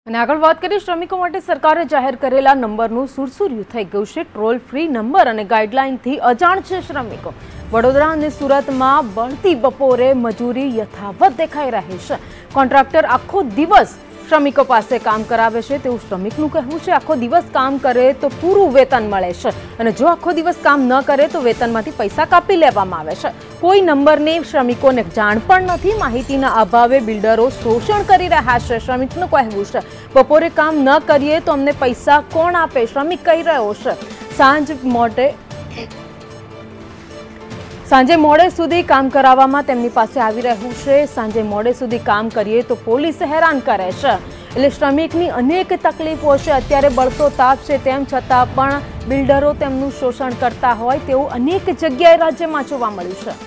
અને આગળ વાત કરીએ શ્રમિકો માટે સરકારે જાહેર કરેલા નંબરનું સુરસુર્યું થઈ ગયું છે। ટોલ ફ્રી નંબર અને ગાઈડલાઈનથી અજાણ છે શ્રમિકો। વડોદરા અને સુરતમાં બળતી બપોરે મજૂરી યથાવત દેખાઈ રહી છે। કોન્ટ્રાક્ટર આખો દિવસ શ્રમિકો પાસે કામ કરાવે છે તેવું શ્રમિકનું કહેવું છે। આખો દિવસ કામ કરે તો પૂરું વેતન મળે છે અને જો આખો દિવસ કામ ન કરે તો વેતનમાંથી પૈસા કાપી લેવામાં આવે છે। કોઈ નંબરની શ્રમિકોને જાણ પણ નથી। માહિતીના અભાવે બિલ્ડરો શોષણ કરી રહ્યા છે। શ્રમિકનું કહેવું છે બપોરે કામ ન કરીએ તો અમને પૈસા કોણ આપે, શ્રમિક કહી રહ્યો છે। સાંજે મોડે સુધી કામ કરાવવામાં તેમની પાસે આવી રહ્યું છે। સાંજે મોડે સુધી કામ કરીએ તો પોલીસ હેરાન કરે છે। એટલે શ્રમિકની અનેક તકલીફો છે। અત્યારે બળતો તાપ છે તેમ છતાં પણ બિલ્ડરો તેમનું શોષણ કરતા હોય તેવું અનેક જગ્યાએ રાજ્યમાં જોવા મળ્યું છે।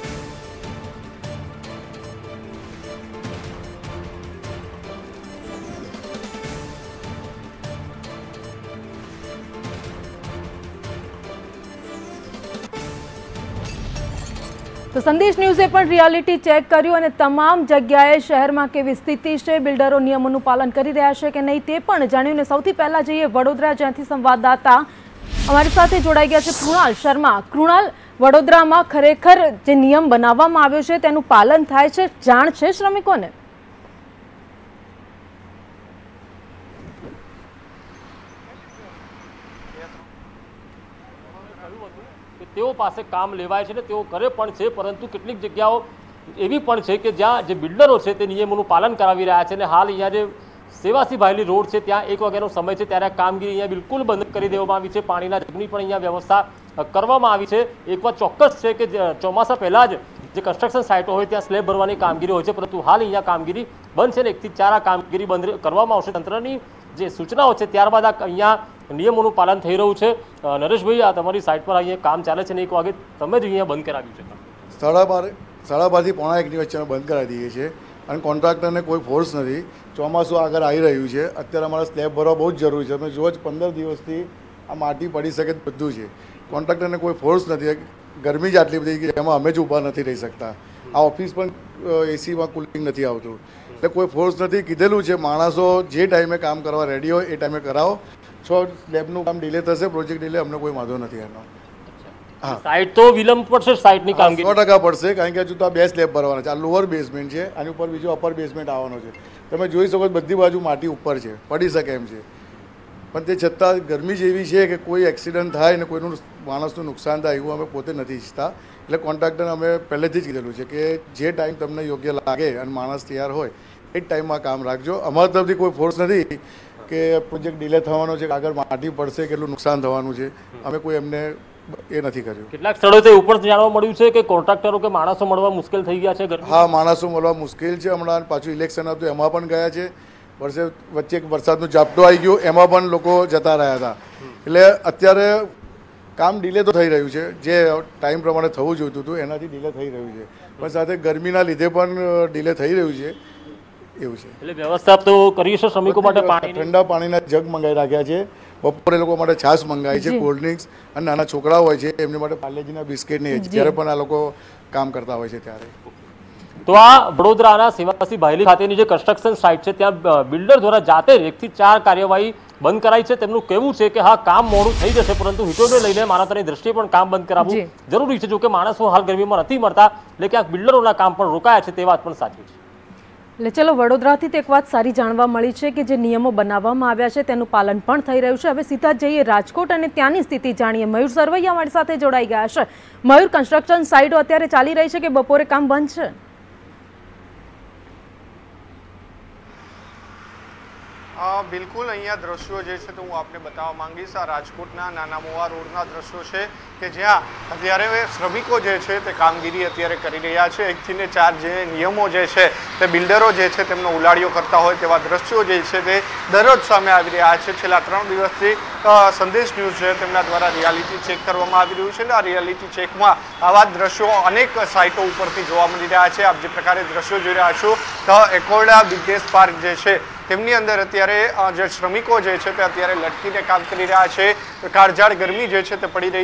તો સંદેશ ન્યૂઝે પણ રિયાલિટી ચેક કર્યું અને તમામ જગ્યાએ શહેરમાં કેવી સ્થિતિ છે, બિલ્ડરો નિયમોનું પાલન કરી રહ્યા છે કે નહીં તે પણ જાણ્યું। ને સૌથી પહેલા જઈએ વડોદરા, જ્યાંથી સંવાદદાતા અમારી સાથે જોડાઈ ગયા છે કૃણાલ શર્મા। કૃણાલ, વડોદરામાં ખરેખર જે નિયમ બનાવવામાં આવ્યો છે તેનું પાલન થાય છે, જાણ છે શ્રમિકોને? તેઓ પાસે કામ લેવાય છે ને તેઓ કરે પણ છે, પરંતુ કેટલીક જગ્યાઓ એવી પણ છે કે જ્યાં જે બિલ્ડરો છે તે નિયમોનું પાલન કરાવી રહ્યા છે। અને હાલ અહીંયા જે સેવાસી ભાયલી રોડ છે ત્યાં 1 વાગ્યાનો સમય છે ત્યારે કામગીરી અહીંયા બિલકુલ બંધ કરી દેવામાં આવી છે। પાણીના જગની પણ અહીંયા વ્યવસ્થા કરવામાં આવી છે। એક વાત ચોક્કસ છે કે ચોમાસા પહેલાં જ જે કન્સ્ટ્રક્શન સાઇટો હોય ત્યાં સ્લેબ ભરવાની કામગીરી હોય છે, પરંતુ હાલ અહીંયા કામગીરી બંધ છે ને 1 થી 4 આ કામગીરી બંધ કરવામાં આવશે। તંત્રની જે સૂચનાઓ છે ત્યારબાદ આ અહીંયા નિયમોનું પાલન થઈ રહ્યું છે। નરેશભાઈ, આ તમારી સાઇટ પર અહીંયા કામ ચાલે છે ને 1 વાગે તમે જ અહીંયા બંધ કરાવ્યું છે? 12:30 થી 1:45 વચ્ચે અમે બંધ કરાવી દઈએ છીએ અને કોન્ટ્રાક્ટરને કોઈ ફોર્સ નથી। ચોમાસું આગળ આવી રહ્યું છે, અત્યારે અમારે સ્લેબ ભરવા બહુ જ જરૂરી છે। તમે જુઓ જ 15 દિવસથી આ માટી પડી શકે બધું છે। કોન્ટ્રાક્ટરને કોઈ ફોર્સ નથી। ગરમી જ આટલી બધી કે એમાં અમે જ ઊભા નથી રહી શકતા। આ ઓફિસ પણ એસીમાં કુલિંગ નથી આવતું, એટલે કોઈ ફોર્સ નથી। કીધેલું છે માણસો જે ટાઈમે કામ કરવા રેડી હોય એ ટાઈમે કરાવો। સ્લેબનું કામ ડિલે થશે, પ્રોજેક્ટ ડિલે, અમને કોઈ વાંધો નથી એનો। હા, સાઇટ તો વિલંબ પડશે, સાઇટની કામગીરી 100% પડશે, કારણ કે હજુ તો આ 2 સ્લેબ ભરવાના છે। આ લોઅર બેઝમેન્ટ છે, આની ઉપર બીજો અપર બેઝમેન્ટ આવવાનો છે। તમે જોઈ શકો બધી બાજુ માટી ઉપર છે, પડી શકે એમ છે, પણ તે છતાં ગરમી જ એવી છે કે કોઈ એક્સિડન્ટ થાય ને કોઈનું માણસનું નુકસાન થાય એવું અમે પોતે નથી ઈચ્છતા। એટલે કોન્ટ્રાક્ટરને અમે પહેલેથી જ કીધેલું છે કે જે ટાઈમ તમને યોગ્ય લાગે અને માણસ તૈયાર હોય એ જ ટાઈમમાં કામ રાખજો। અમારા તરફથી કોઈ ફોર્સ નથી કે પ્રોજેક્ટ ડિલે થવાનો છે, આગળ માટી પડશે, કેટલું નુકસાન થવાનું છે, અમે કોઈ એમને એ નથી કર્યું। કેટલાક સ્થળોએ ઉપર જાણવા મળ્યું છે કે કોન્ટ્રાક્ટરો કે માણસો મળવા મુશ્કેલ થઈ ગયા છે? હા, માણસો મળવા મુશ્કેલ છે। હમણાં પાછું ઇલેક્શન હતું એમાં પણ ગયા છે। વચ્ચે એક વરસાદનું ઝાપટું આવી ગયું, એમાં પણ લોકો જતા રહ્યા હતા। એટલે અત્યારે કામ ડિલે તો થઈ રહ્યું છે, જે ટાઈમ પ્રમાણે થવું જોઈતું હતું એનાથી ડિલે થઈ રહ્યું છે, પણ સાથે ગરમીના લીધે પણ ડિલે થઈ રહ્યું છે એવું છે। એટલે વ્યવસ્થા તો કરી છે શ્રમિકો માટે? ઠંડા પાણીના જગ મંગાવી રાખ્યા છે, બપોરે લોકો માટે છાશ મંગાવી છે, કોલ્ડ ડ્રિંક્સ, અને નાના છોકરાઓ હોય છે એમની માટે પાર્લેજીના બિસ્કિટ ને જ્યારે પણ આ લોકો કામ કરતા હોય છે ત્યારે। તો આ વડોદરાના સેવાસી ભાયલી ખાતેની જે કન્સ્ટ્રક્શન સાઇટ છે ત્યાં બિલ્ડર દ્વારા જાતે 1 થી 4 કાર્યવાહી બંધ કરાઈ છે। તેમનું કહેવું છે કે હા, કામ મોડું થઈ જશે, પરંતુ હિતોને લઈને માનવતાની દ્રષ્ટિએ પણ કામ બંધ કરાવવું જરૂરી છે। જો કે માણસો હાલ ગરમીમાં નથી મળતા, એટલે ક્યાંક બિલ્ડરોના કામ પણ રોકાયા છે તે વાત પણ સાચી છે। એટલે ચલો, વડોદરાથી તો એક વાત સારી જાણવા મળી છે કે જે નિયમો બનાવવામાં આવ્યા છે તેનું પાલન પણ થઈ રહ્યું છે। હવે સીધા જઈએ રાજકોટ અને ત્યાંની સ્થિતિ જાણીએ। મયુર સરવૈયા અમારી સાથે જોડાઈ ગયા છે। મયુર, કન્સ્ટ્રક્શન સાઇટો અત્યારે ચાલી રહી છે કે બપોરે કામ બંધ છે? બિલકુલ, અહીંયા દ્રશ્યો જે છે તો હું આપને બતાવવા માંગીશ। આ રાજકોટના નાના મોવા રોડના દ્રશ્યો છે કે જ્યાં અત્યારે શ્રમિકો જે છે તે કામગીરી અત્યારે કરી રહ્યા છે। 1 થી 4 જે નિયમો જે છે તે બિલ્ડરો જે છે તેમનો ઉલાળ્યો કરતા હોય તેવા દ્રશ્યો જે છે તે દરરોજ સામે આવી રહ્યા છે। છેલ્લા 3 દિવસથી સંદેશ ન્યૂઝ છે તેમના દ્વારા રિયાલિટી ચેક કરવામાં આવી રહ્યું છે અને આ રિયાલિટી ચેકમાં આવા દ્રશ્યો અનેક સાઇટો ઉપરથી જોવા મળી રહ્યા છે। આપ જે પ્રકારે દ્રશ્યો જોઈ રહ્યા છો તો એકોર્ડા બિઝનેસ પાર્ક જે છે તેમની અંદર અત્યારે જે શ્રમિકો જે છે તે અત્યારે લટકીને કામ કરી રહ્યા છે। કાળઝાળ ગરમી જે છે તે પડી રહી છે,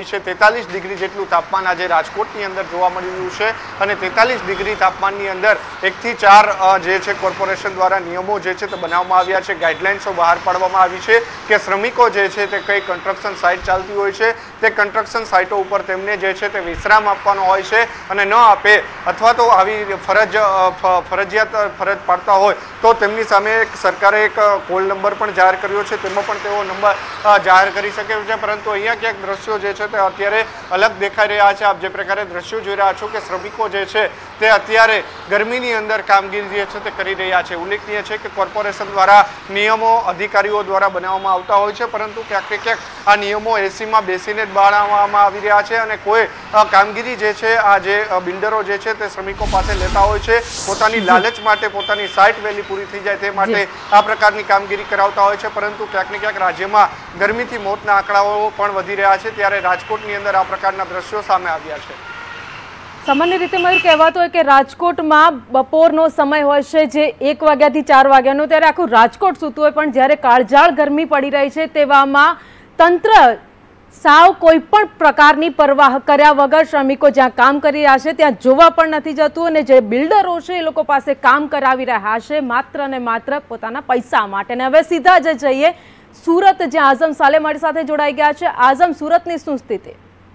43 ડિગ્રી જેટલું તાપમાન આજે રાજકોટની અંદર જોવા મળી રહ્યું છે અને 43 ડિગ્રી તાપમાનની અંદર 1 થી 4 જે છે કોર્પોરેશન દ્વારા નિયમો જે છે તે બનાવવામાં આવ્યા છે, ગાઈડલાઇન્સો બહાર પાડવામાં આવી છે કે શ્રમિકો જે છે તે કઈ કન્સ્ટ્રક્શન સાઇટ ચાલતી હોય છે તે કન્સ્ટ્રક્શન સાઇટો ઉપર તેમને જે છે તે વિશ્રામ આપવાનો હોય છે અને ન આપે અથવા તો આવી ફરજિયાત ફરજ પાડતા હોય તો તેમની સામે સરકારે એક કોલ નંબર પણ જાહેર કર્યો છે, તેમાં પણ તેઓ નંબર જાહેર કરી શકે છે। પરંતુ અહીંયા ક્યાંક દ્રશ્યો જે છે તે અત્યારે અલગ દેખાઈ રહ્યા છે। આપ જે પ્રકારે દ્રશ્યો જોઈ રહ્યા છો કે શ્રમિકો જે છે તે અત્યારે ગરમીની અંદર કામગીરી જે છે તે કરી રહ્યા છે। ઉલ્લેખનીય છે કે કોર્પોરેશન દ્વારા નિયમો અધિકારીઓ દ્વારા બનાવવામાં આવતા હોય છે, પરંતુ ક્યાંક ને ક્યાંક આ નિયમો એસીમાં બેસીને જ બનાવવામાં આવી રહ્યા છે અને કોઈ કામગીરી જે છે આ જે બિલ્ડરો જે છે તે શ્રમિકો પાસે લેતા હોય છે પોતાની લાલચ માટે, પોતાની સાઇટ વહેલી પૂરી થઈ જાય તે માટે આ પ્રકારની કામગીરી કરાવતા હોય છે। પરંતુ ક્યાંક ને ક્યાંક રાજ્યમાં ગરમીથી મોતના આંકડાઓ પણ વધી રહ્યા છે, ત્યારે રાજકોટની અંદર આ પ્રકારના દ્રશ્યો સામે આવ્યા છે। સામાન્ય રીતે મયુર કહેવાતું હોય કે રાજકોટમાં બપોરનો સમય હોય છે જે 1 વાગ્યાથી 4 વાગ્યાનો, ત્યારે આખું રાજકોટ સૂતું હોય, પણ જ્યારે કાળઝાળ ગરમી પડી રહી છે તેવામાં તંત્ર સાવ કોઈ પણ પ્રકારની પરવાહ કર્યા વગર શ્રમિકો જ્યાં કામ કરી રહ્યા છે ત્યાં જોવા પણ નથી જતું અને જે બિલ્ડરો છે એ લોકો પાસે કામ કરાવી રહ્યા છે માત્ર ને માત્ર પોતાના પૈસા માટે। અને હવે સીધા જ જઈએ સુરત, જ્યાં આઝમ સાલેમ મારી સાથે જોડાઈ ગયા છે। આઝમ, સુરતની શું સ્થિતિ?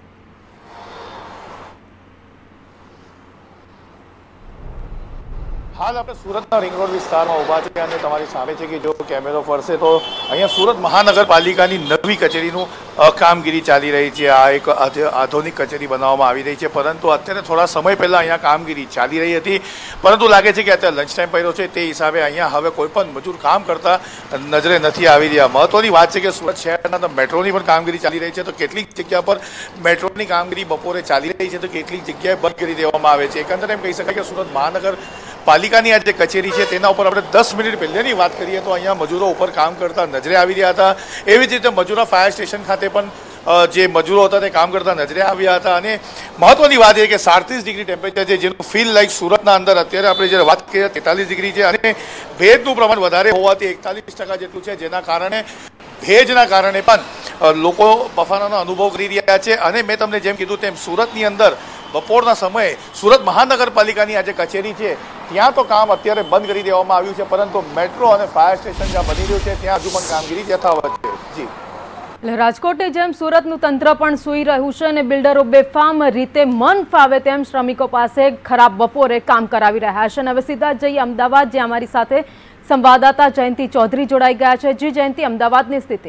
હાલ આપણે સુરતના રિંગ રોડ વિસ્તારમાં ઊભા છે અને તમારી સામે છે કે જો કેમેરો ફરશે તો અહીંયા સુરત મહાનગરપાલિકાની નવી કચેરીનું કામગીરી ચાલી રહી છે। આ એક આધુનિક કચેરી બનાવવામાં આવી રહી છે, પરંતુ અત્યારે થોડા સમય પહેલાં અહીંયા કામગીરી ચાલી રહી હતી, પરંતુ લાગે છે કે અત્યારે લંચ ટાઈમ પડ્યો છે તે હિસાબે અહીંયા હવે કોઈ પણ મજૂર કામ કરતા નજરે નથી આવી રહ્યા। મહત્વની વાત છે કે સુરત શહેરના મેટ્રોની પણ કામગીરી ચાલી રહી છે, તો કેટલીક જગ્યા પર મેટ્રોની કામગીરી બપોરે ચાલી રહી છે તો કેટલીક જગ્યાએ બંધ કરી દેવામાં આવે છે। એકંદરે એમ કહી શકાય કે સુરત મહાનગરપાલિકાની આ જે કચેરી છે તેના ઉપર આપણે 10 મિનિટ પહેલાની વાત કરીએ તો અહીંયા મજૂરો ઉપર કામ કરતા નજરે આવી રહ્યા હતા। એવી જ રીતે મજૂરો ફાયર સ્ટેશન ખાતે પણ જે મજૂરો હતા તે કામ કરતા નજરે આવ્યા હતા। અને મહત્વની વાત એ કે 37 ડિગ્રી ટેમ્પરેચર છે, જેનું ફીલ લાઈક સુરતના અંદર અત્યારે આપણે જ્યારે વાત કરીએ 43 ડિગ્રી છે અને ભેજનું પ્રમાણ વધારે હોવાથી 41% જેટલું છે, જેના કારણે ભેજના કારણે પણ લોકો બફારાનો અનુભવ કરી રહ્યા છે। અને મેં તમને જેમ કીધું તેમ સુરતની અંદર બપોરના સમયે સુરત મહાનગરપાલિકાની આ જે કચેરી છે ત્યાં તો કામ અત્યારે બંધ કરી દેવામાં આવ્યું છે, પરંતુ મેટ્રો અને ફાયર સ્ટેશન જ્યાં બની રહ્યું છે ત્યાં હજુ પણ કામગીરી યથાવત છે। જી, એટલે રાજકોટની જેમ સુરતનું તંત્ર પણ સૂઈ રહ્યું છે અને બિલ્ડરો બેફામ રીતે મન ફાવે તેમ શ્રમિકો પાસે ખરાબ બપોરે કામ કરાવી રહ્યા છે। અને હવે સીધા જઈએ અમદાવાદ, જ્યાં અમારી સાથે સંવાદદાતા જયંતિ ચૌધરી જોડાઈ ગયા છે। જી જયંતિ, અમદાવાદની સ્થિતિ?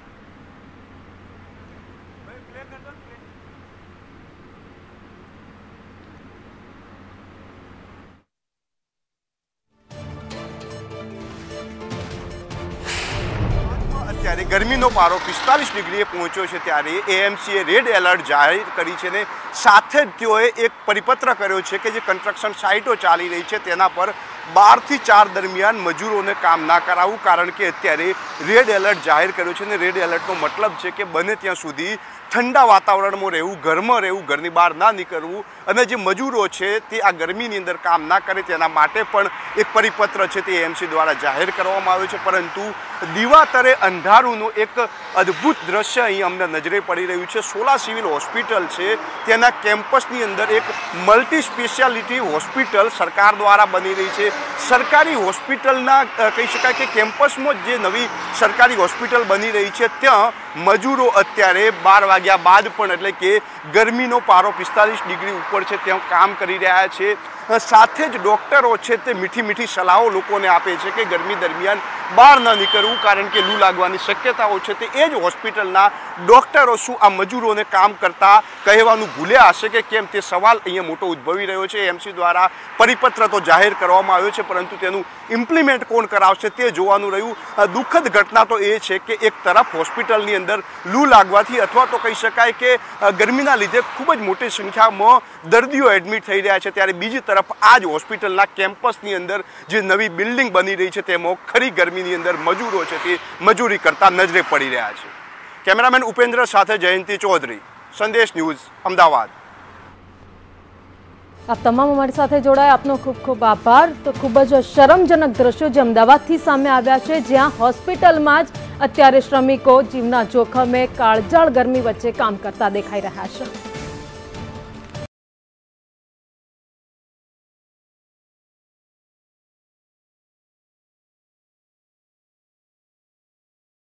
ત્યારે ગરમીનો પારો 45 ડિગ્રીએ પહોંચ્યો છે, ત્યારે એએમસીએ રેડ એલર્ટ જાહેર કરી છે ને સાથે જ તેઓએ એક પરિપત્ર કર્યો છે કે જે કન્સ્ટ્રક્શન સાઇટો ચાલી રહી છે તેના પર 12 થી 4 દરમિયાન મજૂરોને કામ ના કરાવવું, કારણ કે અત્યારે રેડ એલર્ટ જાહેર કર્યો છે ને રેડ એલર્ટનો મતલબ છે કે બને ત્યાં સુધી ઠંડા વાતાવરણમાં રહેવું, ઘરમાં રહેવું, ઘરની બહાર ના નીકળવું અને જે મજૂરો છે તે આ ગરમીની અંદર કામ ના કરે તેના માટે પણ એક પરિપત્ર છે તે એએમસી દ્વારા જાહેર કરવામાં આવ્યો છે। પરંતુ દિવાતરે અંધારુંનું એક અદ્ભુત દ્રશ્ય અહીં અમને નજરે પડી રહ્યું છે। સોલા સિવિલ હોસ્પિટલ છે તેના કેમ્પસની અંદર એક મલ્ટી સ્પેશિયાલિટી હોસ્પિટલ સરકાર દ્વારા બની રહી છે। સરકારી હોસ્પિટલના કહી શકાય કે કેમ્પસમાં જે નવી સરકારી હોસ્પિટલ બની રહી છે ત્યાં મજૂરો અત્યારે 12 વાગ્યા બાદ પણ એટલે કે ગરમીનો પારો 45 ડિગ્રી ઉપર છે ત્યાં કામ કરી રહ્યા છે। સાથે જ ડૉક્ટરો છે તે મીઠી મીઠી સલાહો લોકોને આપે છે કે ગરમી દરમિયાન બહાર ન નીકળવું, કારણ કે લૂ લાગવાની શક્યતાઓ છે। તે એ જ હોસ્પિટલના ડૉક્ટરો શું આ મજૂરોને કામ કરતા કહેવાનું ભૂલ્યા હશે કે કેમ, તે સવાલ અહીંયા મોટો ઉદ્ભવી રહ્યો છે। એએમસી દ્વારા પરિપત્ર તો જાહેર કરવામાં આવ્યો છે, પરંતુ તેનું ઇમ્પ્લિમેન્ટ કોણ કરાવશે તે જોવાનું રહ્યું। દુઃખદ ઘટના તો એ છે કે એક તરફ હોસ્પિટલની અંદર લૂ લાગવાથી અથવા તો કહી શકાય કે ગરમીના લીધે ખૂબ જ મોટી સંખ્યામાં દર્દીઓ એડમિટ થઈ રહ્યા છે, ત્યારે બીજી તરફ આ જ હોસ્પિટલના કેમ્પસની અંદર જે નવી બિલ્ડિંગ બની રહી છે તેમાં ખરી ગરમીની અંદર મજૂરો છે તે મજૂરી કરતા નજરે પડી રહ્યા છે। કેમેરામેન ઉપેન્દ્ર સાથે જયંતિ ચૌધરી, સંદેશ ન્યૂઝ, અમદાવાદ। આપ તમામ અમારી સાથે જોડાયા, આપનો ખૂબ ખૂબ આભાર। તો ખૂબ જ શરમજનક દ્રશ્યો જે અમદાવાદથી સામે આવ્યા છે, જ્યાં હોસ્પિટલમાં જ અત્યારે શ્રમિકો જીવના જોખમે કાળઝાળ ગરમી વચ્ચે કામ કરતા દેખાઈ રહ્યા છે।